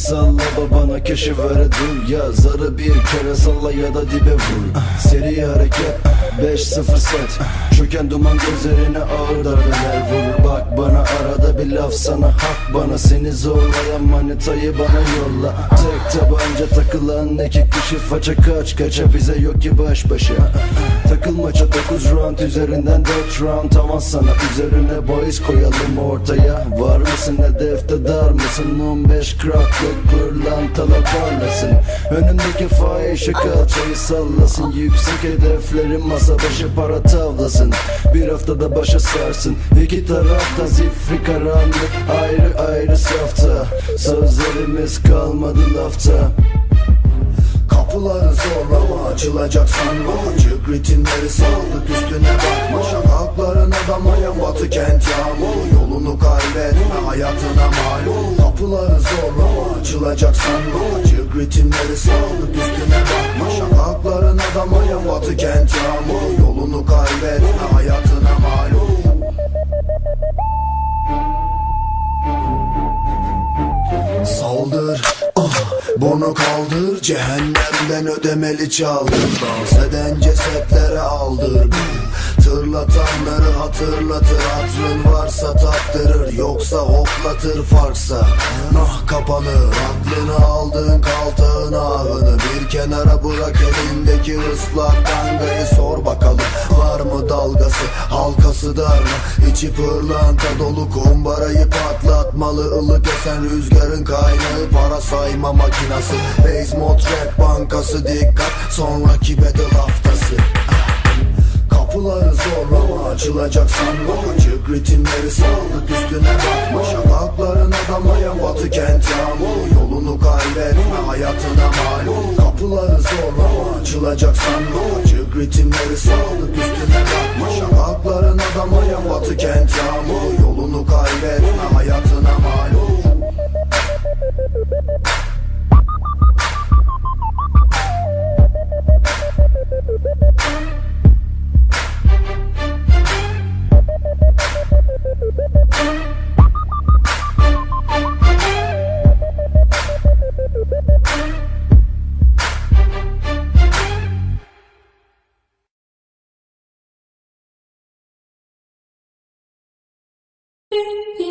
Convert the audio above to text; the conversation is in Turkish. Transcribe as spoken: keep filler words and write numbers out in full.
salla babana keşi ver dur ya. Zarı bir kere salla ya da dibe vur. Seri hareket beş sıfır set. Çöken duman gözlerine ağır darbeler vurur. Bak bana arada bir laf sana hak bana. Seni zorlayan manitayı bana yolla. Tek tabanca takılan iki kişi faça kaç kaça. Bize yok ki baş başa. Takılmaça dokuz round üzerinden dört round tavan sana. Üzerine bahis koyalım ortaya. Var mısın hedefte dar mısın? on beş kraklık pırlantalar parlasın. Önündeki fahişe kalçayı sallasın. Yüksek hedeflerin masa başı para tavlasın. Bir haftada başa sarsın. İki tarafta zifri karanlık. Ayrı ayrı safta. Sözlerimiz kalmadı lafta. Kapıları zorlama, açılacak sanma. Çık ritimleri saldık, üstüne bakma. Şakakların adamayan batı kent yağmuru. Yolunu kaybetme, hayatına malum. Kapıları zorlama, açılacak sanma. Çık ritimleri saldık, üstüne bakma. Şakakların adamayan batı kent yağmuru. Yolunu kaybetme, hayatına malum. Saldır, ah, bunu kaldır. Cehennemden ödemeli çaldır. Dans eden cesetlere aldır. Tırlatanları hatırlatır. Hatrın varsa tattırır, yoksa hoplatır farksa. Nah kapanır, aklını aldığın kaltağın ahını. Bir kenara bırak elindeki ıslak tangayı. Sor bakalım var mı dalgası, halkası dar mı? İçi pırlanta dolu kumbarayı patlatmalı. Ilık esen rüzgarın kaynağı para sayma makinası. Base mod rap bankası dikkat, sonraki battle haftası. Kapıları zorlama, açılacak sanma. Çık ritimleri saldık, üstüne bakma. Şakakların adamayan batı kent yağmuru. Yolunu kaybetme, hayatına malum. Kapıları zorlama, açılacak sanma. Çık ritimleri saldık, üstüne bakma. Şakakların adamayan batı kent yağmuru. Yolunu kaybetme, hayatına malum. Thank you.